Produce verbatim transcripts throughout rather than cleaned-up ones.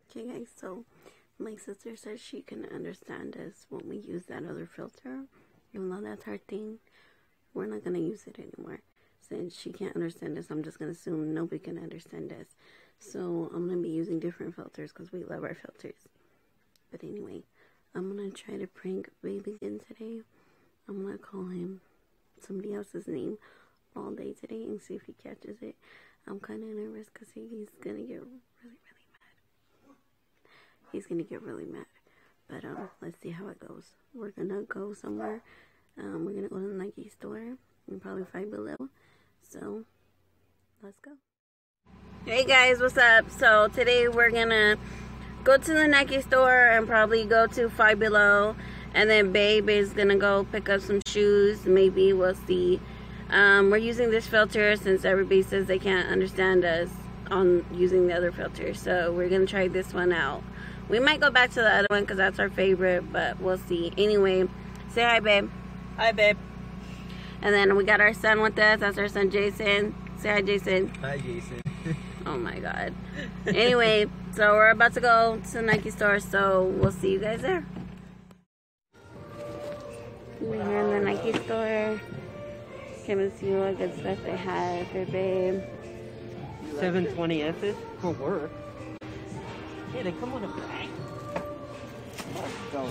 Okay guys, so my sister says she can understand us when we use that other filter. Even though that's her thing, we're not going to use it anymore. Since she can't understand us, I'm just going to assume nobody can understand us. So I'm going to be using different filters because we love our filters. But anyway, I'm going to try to prank Baby again today. I'm going to call him somebody else's name all day today and see if he catches it. I'm kind of nervous because he's going to get really, really mad. He's going to get really mad. But um, let's see how it goes. We're going to go somewhere. Um, we're going to go to the Nike store and probably Five Below. So, let's go. Hey guys, what's up? So, today we're going to go to the Nike store and probably go to Five Below. And then Babe is going to go pick up some shoes. Maybe we'll see. Um, we're using this filter since everybody says they can't understand us on using the other filter. So, we're going to try this one out. We might go back to the other one because that's our favorite, but we'll see. Anyway, say hi, babe. Hi, babe. And then we got our son with us. That's our son, Jason. Say hi, Jason. Hi, Jason. Oh, my God. Anyway, so we're about to go to the Nike store, so we'll see you guys there. We're here in the Nike store. Come and see what good stuff they have for Babe. seven twenty S's for work. Yeah, they come with a bag. Let's go.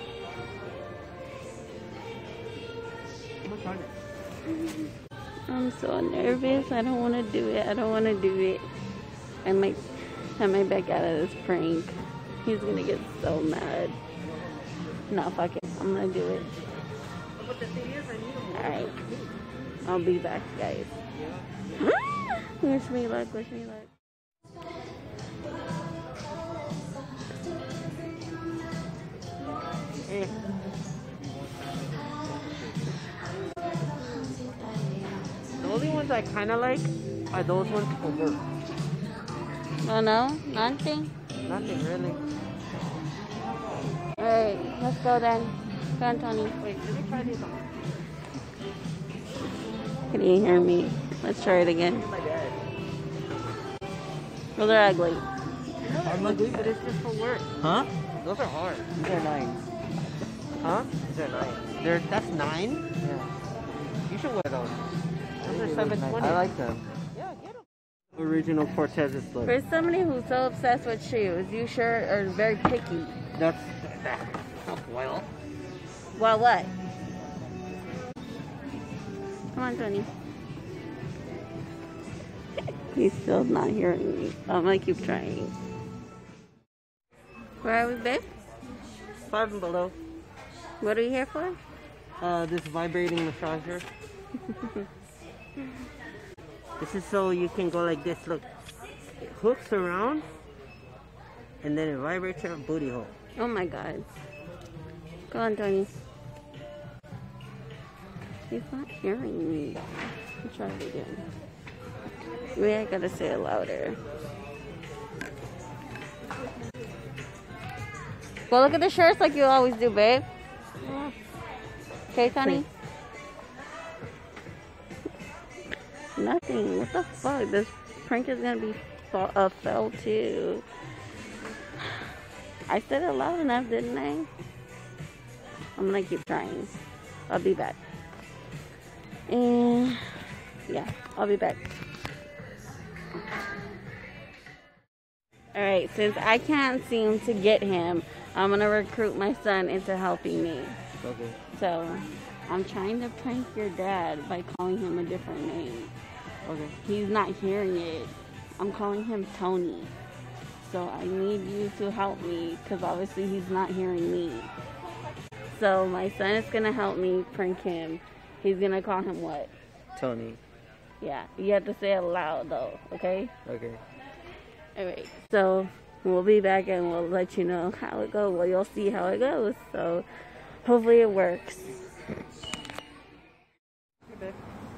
How much are they? I'm so nervous. I don't want to do it. I don't want to do it. I might have my back out of this prank. He's going to get so mad. No, fuck it. I'm going to do it. Alright. I'll be back, guys. Wish me luck. Wish me luck. The only ones I kind of like are those ones for work. Oh no? Nothing? Nothing really. Alright, let's go then. Go on, Tony. Wait, let me try these on. Can you hear me? Let's try it again. My dad. Well, they're ugly. I'm ugly, but it's just for work. Huh? Those are hard. These are nines. Huh? These are nines. They're, that's nine? Yeah. You should wear those. Those are seven twenty. I like them. Yeah, get them. Original Cortez's look. For somebody who's so obsessed with shoes, you sure are very picky. That's that. Oh, well. Well, what? Come on, Tony. He's still not hearing me. I'm gonna keep trying. Where are we, babe? Five and Below. What are you here for? Uh, this vibrating massager. This is so you can go like this. Look, it hooks around, and then it vibrates your booty hole. Oh my God. Go on, Tony. He's not hearing me. I'll try it again. Maybe I gotta say it louder. Go look at the shirts like you always do, babe. Okay, Tony? Nothing. What the fuck? This prank is gonna be fa uh, fell too. I said it loud enough, didn't I? I'm gonna keep trying. I'll be back. And yeah, I'll be back. Alright, since I can't seem to get him, I'm gonna recruit my son into helping me. Okay. So, I'm trying to prank your dad by calling him a different name. Okay. He's not hearing it. I'm calling him Tony. So, I need you to help me because obviously he's not hearing me. So, my son is gonna help me prank him. He's gonna call him what? Tony. Yeah, you have to say it loud though, okay? Okay. Alright, so we'll be back and we'll let you know how it goes. Well, you'll see how it goes. So hopefully it works. Okay.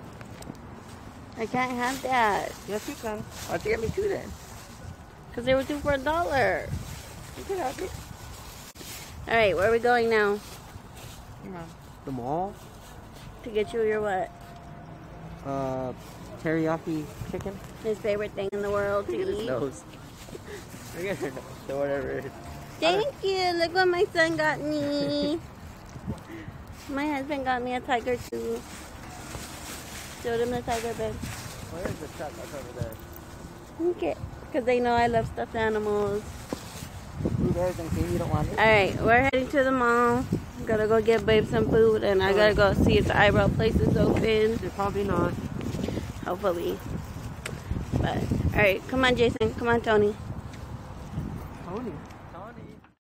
I can't have that. Yes, you can. Why'd you get me two then? Because they were two for a dollar. You can have it. Alright, where are we going now? Yeah. The mall? To get you your what? Uh, teriyaki chicken. His favorite thing in the world to Look at his eat. nose. Look at her nose, so whatever it is. Thank you. Look what my son got me. My husband got me a tiger too. Showed him the tiger, babe. Where is the truck? That's over there. Okay. Because they know I love stuffed animals. There's in case you don't want it. Alright, we're heading to the mall. Gotta go get babe some food, and I gotta go see if the eyebrow place is open. Probably not. Hopefully. But, alright, come on, Jason. Come on, Tony. Tony. Tony.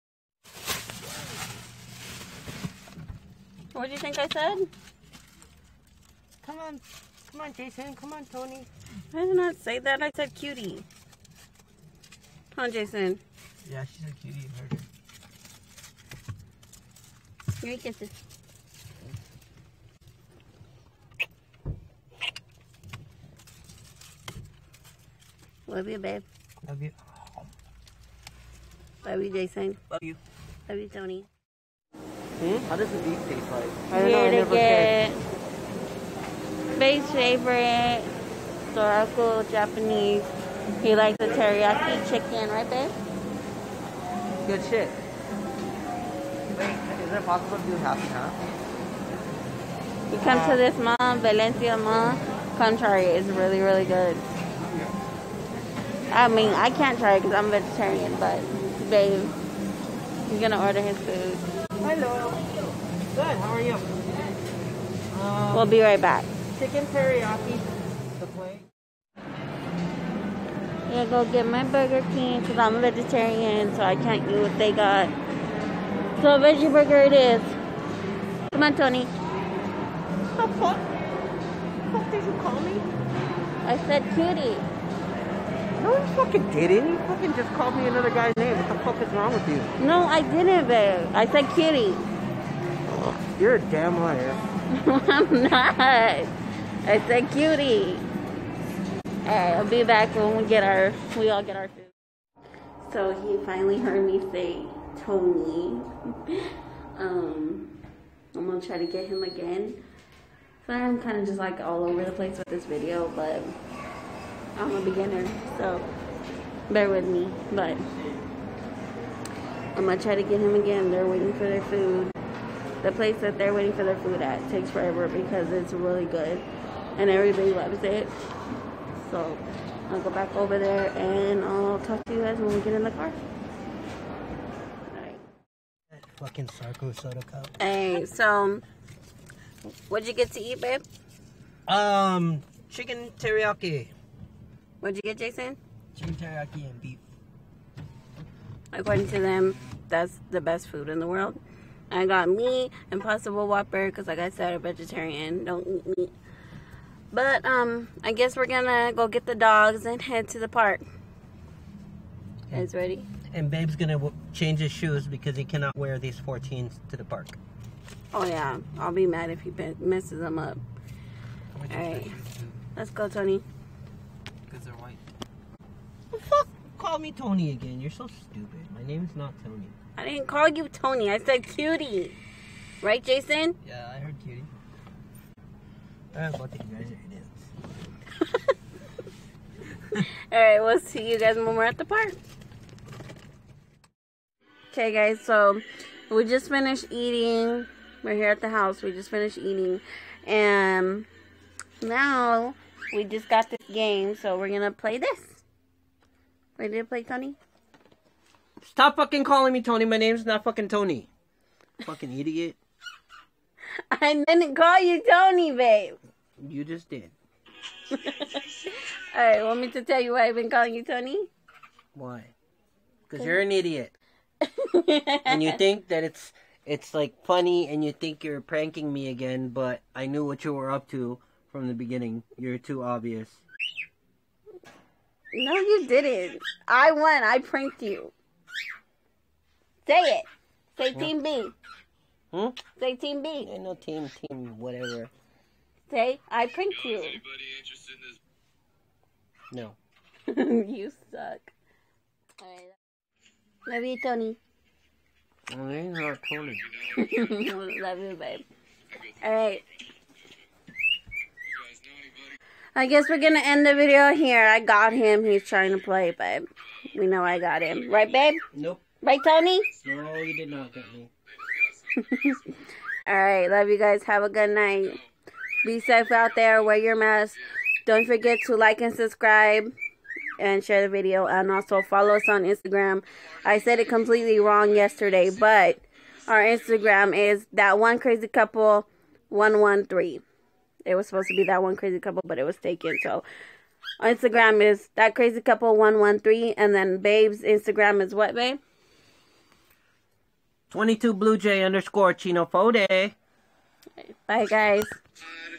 What do you think I said? Come on. Come on, Jason. Come on, Tony. I did not say that. I said cutie. Come on, Jason. Yeah, she's a cutie. You heard her. Here you kisses. Love you, babe. Love you. Love you, Jason. Love you. Love you, Tony. Hmm? How does the beef taste like? I don't know, I never get babe's favorite Sorako Japanese. He likes the teriyaki chicken, right, babe? Good shit. Wait, is it possible to do half and half? You come uh, to this mall, Valencia Mall, come try it. It's really, really good. I mean, I can't try it because I'm vegetarian, but babe, he's gonna order his food. Hello. Good, how are you? Um, we'll be right back. Chicken teriyaki. The plate. Yeah, go get my Burger King because I'm a vegetarian, so I can't eat what they got. So a veggie burger it is. Come on, Tony. The fuck? The fuck did you call me? I said cutie. No, you fucking didn't. You fucking just called me another guy's name. What the fuck is wrong with you? No, I didn't, babe. I said cutie. You're a damn liar. I'm not. I said cutie. Alright, I'll be back when we get our, we all get our food. So he finally heard me say Tony. um, I'm gonna try to get him again. So I'm kind of just like all over the place with this video, but I'm a beginner, so bear with me. But I'm gonna try to get him again. They're waiting for their food. The place that they're waiting for their food at takes forever because it's really good and everybody loves it. So I'll go back over there and I'll talk to you guys when we get in the car. Alright. That fucking Sarko soda cup. Hey, so what'd you get to eat, babe? Um, chicken teriyaki. What'd you get, Jason? Chicken teriyaki and beef. According to them, that's the best food in the world. I got meat, Impossible Whopper, because like I said, I'm vegetarian, don't eat meat. But, um, I guess we're gonna go get the dogs and head to the park. You guys ready? And Babe's gonna w change his shoes because he cannot wear these fourteens to the park. Oh yeah, I'll be mad if he messes them up. Alright, let's go, Tony. Because they're white. Well, fuck, call me Tony again. You're so stupid. My name's not Tony. I didn't call you Tony. I said cutie. Right, Jason? Yeah, I heard cutie. I don't think you guys are idiots. Alright, we'll see you guys when we're at the park. Okay, guys, so we just finished eating. We're here at the house. We just finished eating. And now we just got this game, so we're going to play this. Ready to play, Tony? Stop fucking calling me Tony. My name's not fucking Tony. Fucking idiot. I didn't call you Tony, babe. You just did. Alright, want me to tell you why I've been calling you Tony? Why? Because you're an idiot. And you think that it's it's like funny and you think you're pranking me again, but I knew what you were up to from the beginning. You're too obvious. No, you didn't. I won. I pranked you. Say it. Say yeah. Team B. Hmm? Say Team B. I know team, team, whatever. Say, I pranked you. No. You suck. Alright. Love you, Tony. Well, they not Tony. Love you, babe. Alright. I guess we're gonna end the video here. I got him. He's trying to play, but we know I got him. Right, babe? Nope. Right, Tony? No, you did not get me. Alright, love you guys. Have a good night. Be safe out there. Wear your mask. Don't forget to like and subscribe and share the video. And also follow us on Instagram. I said it completely wrong yesterday, but our Instagram is that one crazy couple one one three. It was supposed to be that one crazy couple, but it was taken. So our Instagram is that crazy couple one one three. And then babe's Instagram is what, babe? twenty-two Blue Jay underscore Chino Fode. Bye, guys.